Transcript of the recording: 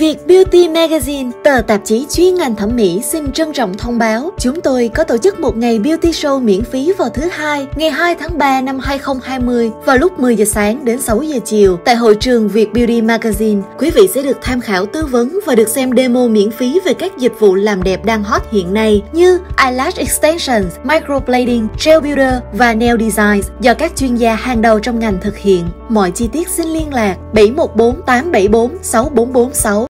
Việt Beauty Magazine, tờ tạp chí chuyên ngành thẩm mỹ xin trân trọng thông báo chúng tôi có tổ chức một ngày beauty show miễn phí vào thứ Hai, ngày 2 tháng 3 năm 2020 vào lúc 10 giờ sáng đến 6 giờ chiều tại hội trường Việt Beauty Magazine. Quý vị sẽ được tham khảo tư vấn và được xem demo miễn phí về các dịch vụ làm đẹp đang hot hiện nay như eyelash extensions, microblading, gel builder và nail design do các chuyên gia hàng đầu trong ngành thực hiện. Mọi chi tiết xin liên lạc 714 874 6446.